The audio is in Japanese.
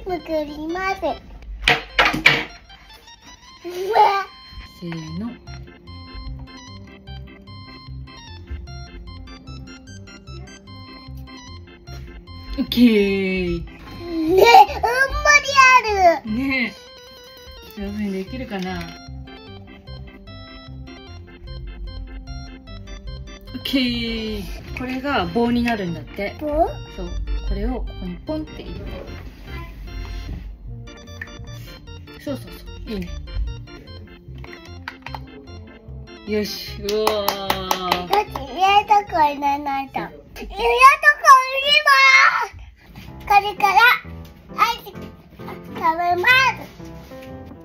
作ります。 せーの。オッケー。 ね、うんまりある。 ねえ、上手にできるかな。オッケー。これが棒になるんだって。 棒？ そう、これをここにポンって入れて。そうそうそう、いいね。よし、うわー。 だって入れたこ入れないと。入れたこ入れます。これから、はい、食べます。